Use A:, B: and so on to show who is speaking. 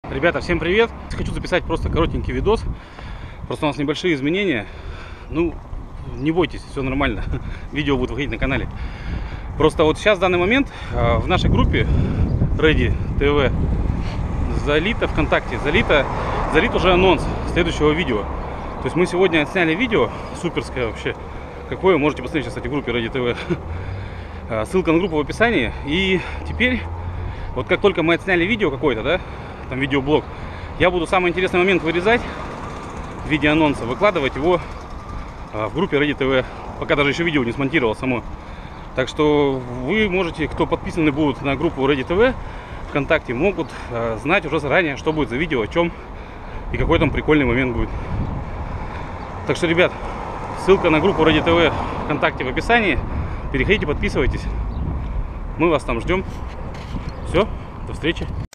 A: Ребята, всем привет! Хочу записать просто коротенький видос. Просто у нас небольшие изменения. Ну, не бойтесь, все нормально. Видео будет выходить на канале. Просто вот сейчас, в данный момент, в нашей группе Ready TV залито ВКонтакте, залит уже анонс следующего видео. То есть мы сегодня отсняли видео, суперское вообще. Какое, можете посмотреть, кстати, в группе Ready TV. Ссылка на группу в описании. И теперь, вот как только мы отсняли видео какое-то, да, там видеоблог, я буду самый интересный момент вырезать в виде анонса, выкладывать его в группе Ready TV, пока даже еще видео не смонтировал само. Так что вы можете, кто подписаны будут на группу Ready TV ВКонтакте, могут знать уже заранее, что будет за видео, о чем и какой там прикольный момент будет. Так что, ребят, ссылка на группу Ready TV ВКонтакте в описании. Переходите, подписывайтесь. Мы вас там ждем. Все, до встречи.